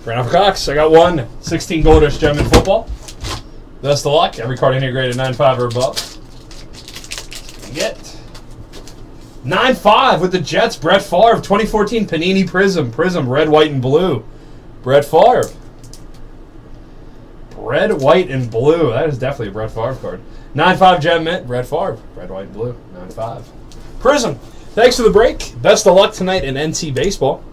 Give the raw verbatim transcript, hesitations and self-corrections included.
Right off Cox, I got one sixteen goldish gem in football. Best of luck. Every card in here graded nine five or above. Get nine five with the Jets. Brett Favre, twenty fourteen Panini Prism. Prism, red, white, and blue. Brett Favre. Red, white, and blue. That is definitely a Brett Favre card. nine five gem mint. Brett Favre. Red, white, and blue. nine five. Prism. Thanks for the break. Best of luck tonight in N C Baseball.